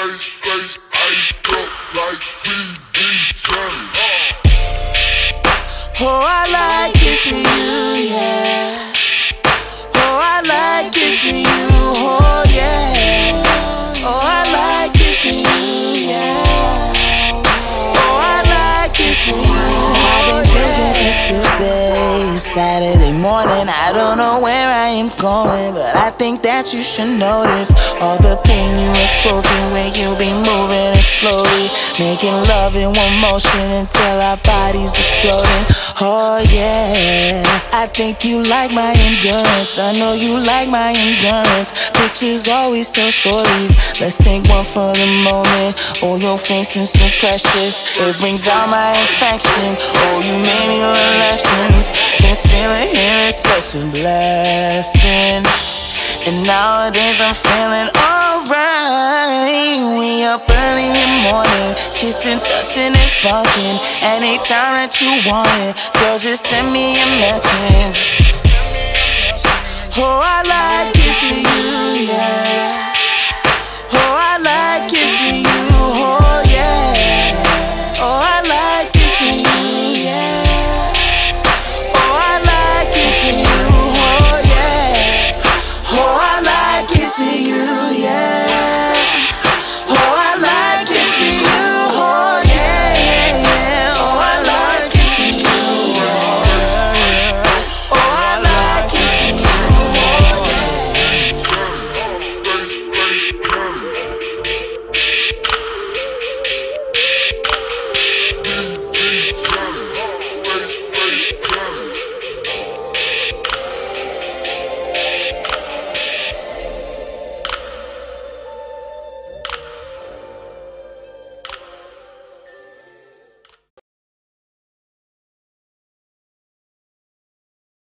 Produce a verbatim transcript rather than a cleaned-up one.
stay, stay iced up like T V telly. Oh, I like kissing you, yeah. Oh, I like kissing you, oh yeah. Oh, I like kissing you, yeah. Oh, I like kissing you, I've been drinking since Tuesday, Saturday morning. I don't know where I am going, but I think that you should notice all the pain you expose to when you be moving it slowly, making love in one motion until our bodies exploding. Oh yeah, I think you like my endurance. I know you like my endurance. Pictures always tell stories. Let's take one for the moment. Oh, your face is so precious. It brings out my infection. Oh, you made me learn lessons. This feeling here is such a blessing. And nowadays I'm feeling alright. We up early in the morning, kissing, touching and fucking. Anytime that you want it, girl, just send me a message. Oh, I like kissing you, yeah.